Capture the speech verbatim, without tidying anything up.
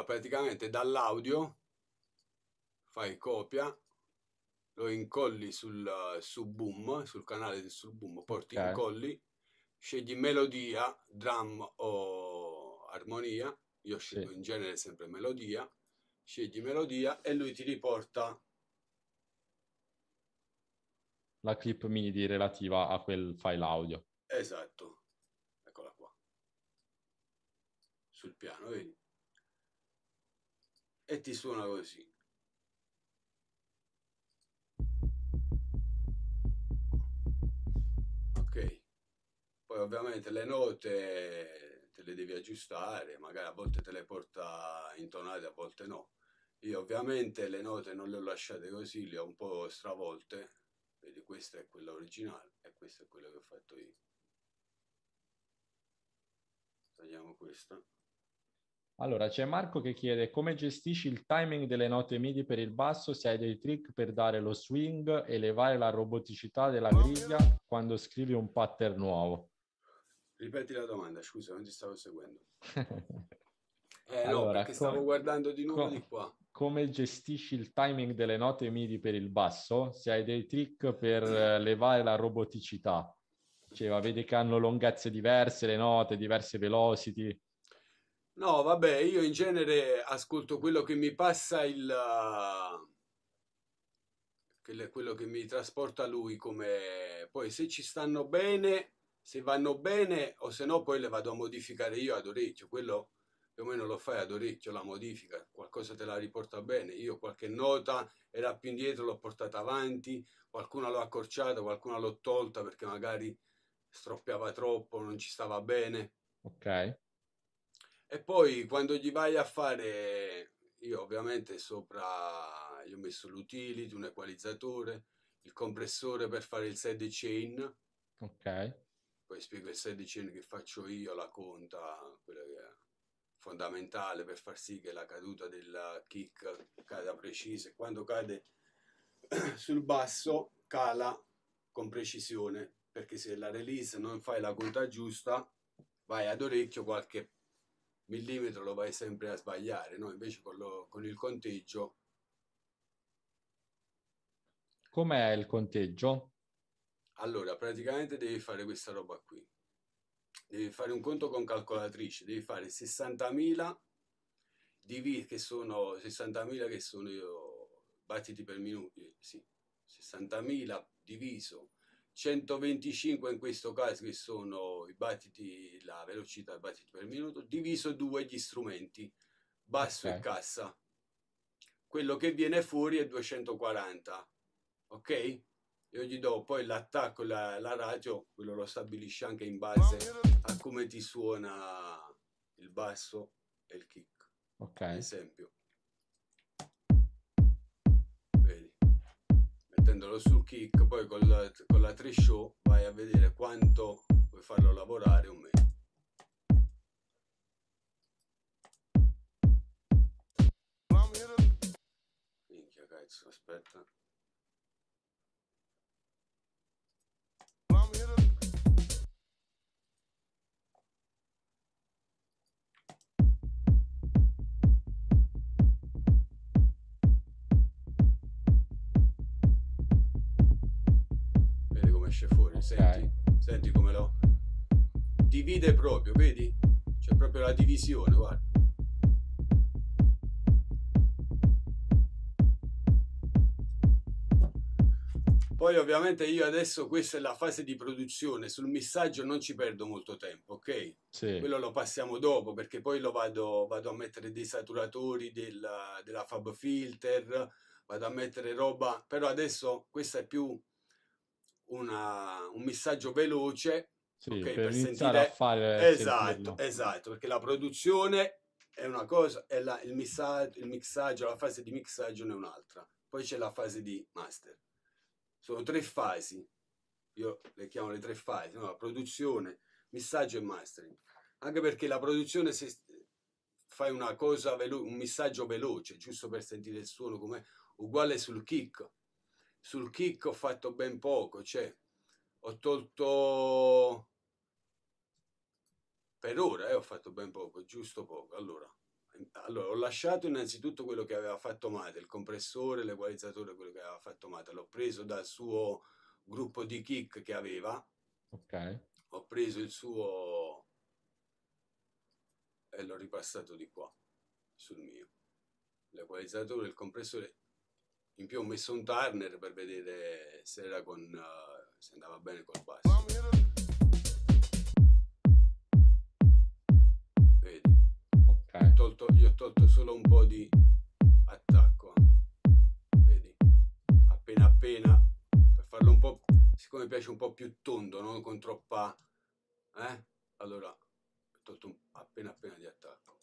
praticamente dall'audio fai copia, lo incolli sul, su Boom, sul canale del sul Boom, porti Ok, incolli, scegli melodia, drum o armonia, io scelgo sì. in genere sempre melodia, scegli melodia e lui ti riporta, La clip MIDI relativa a quel file audio. esatto, eccola qua, sul piano, vedi? E ti suona così. Ok, poi ovviamente le note te le devi aggiustare, magari a volte te le porta intonate, a volte no. Io ovviamente le note non le ho lasciate così, le ho un po' stravolte. Vedi, questa è quella originale e questa è quella che ho fatto io. Tagliamo questa. Allora, c'è Marco che chiede come gestisci il timing delle note MIDI per il basso, se hai dei trick per dare lo swing e elevare la roboticità della griglia quando scrivi un pattern nuovo. Ripeti la domanda, scusa, non ti stavo seguendo. Eh no, Allora, perché stavo co- guardando di nuovo di co- qua. come gestisci il timing delle note MIDI per il basso? Se hai dei trick per eh, levare la roboticità. Diceva, vedi che hanno lunghezze diverse, le note, diverse velocity. No, vabbè, io in genere ascolto quello che mi passa il, quello che mi trasporta lui come poi se ci stanno bene, se vanno bene o se no poi le vado a modificare io ad orecchio, quello più o meno lo fai ad orecchio, la modifica, qualcosa te la riporta bene, io qualche nota era più indietro, l'ho portata avanti, qualcuna l'ho accorciata, qualcuna l'ho tolta perché magari stroppiava troppo, non ci stava bene. Ok, E poi quando gli vai a fare, io ovviamente sopra gli ho messo l'utility, un equalizzatore, il compressore per fare il side chain, ok, poi spiego il side chain che faccio io, la conta, quella che è fondamentale per far sì che la caduta del kick cada precisa e quando cade sul basso cala con precisione, perché se la release non fai la conta giusta, vai ad orecchio qualche millimetro lo vai sempre a sbagliare, no? Invece con, lo, con il conteggio, com'è il conteggio? allora praticamente devi fare questa roba qui. Devi fare un conto con calcolatrice, devi fare sessantamila divi che sono sessantamila che sono io, battiti per minuto, sì, sessantamila diviso centoventicinque in questo caso che sono i battiti, la velocità dei battiti per minuto, diviso due gli strumenti, basso e Ok, cassa. Quello che viene fuori è duecentoquaranta, ok? Io gli do poi l'attacco, la, la radio, quello lo stabilisce anche in base a come ti suona il basso e il kick. ok. Ad esempio, vedi, mettendolo sul kick, poi con la, con la threshold vai a vedere quanto puoi farlo lavorare o meno. Minchia cazzo, aspetta. Vedi come esce fuori, Ok. senti? Senti come lo divide proprio, vedi? C'è proprio la divisione, guarda. Poi ovviamente io adesso questa è la fase di produzione, sul missaggio non ci perdo molto tempo, ok? Sì, Quello lo passiamo dopo perché poi lo vado, vado a mettere dei saturatori della, della Fab Filter, vado a mettere roba, però adesso questa è più una, un missaggio veloce, sì, ok? per Per iniziare a sentire, fare, esatto, sentirlo. esatto, perché la produzione è una cosa e la- il, missaggio, il mixaggio, la fase di mixaggio è un'altra. Poi c'è la fase di master. Sono tre fasi, io le chiamo le tre fasi, no? La produzione, missaggio e mastering. Anche perché la produzione, se fai una cosa, velo- un missaggio veloce, giusto per sentire il suono, come uguale sul kick. Sul kick ho fatto ben poco, cioè ho tolto per ora, eh, ho fatto ben poco, giusto poco. Allora, allora ho lasciato innanzitutto quello che aveva fatto Mate, il compressore, l'equalizzatore, quello che aveva fatto Mate, l'ho preso dal suo gruppo di kick che aveva, Ok. ho preso il suo e l'ho ripassato di qua sul mio, l'equalizzatore, il compressore. In più ho messo un Turner per vedere se era con uh, se andava bene col basso. Vedi? Ok. Gli ho tolto, gli ho tolto solo un po' di attacco. Vedi? Appena appena, per farlo un po', siccome mi piace un po' più tondo, non con troppa, eh? Allora ho tolto un, appena appena di attacco.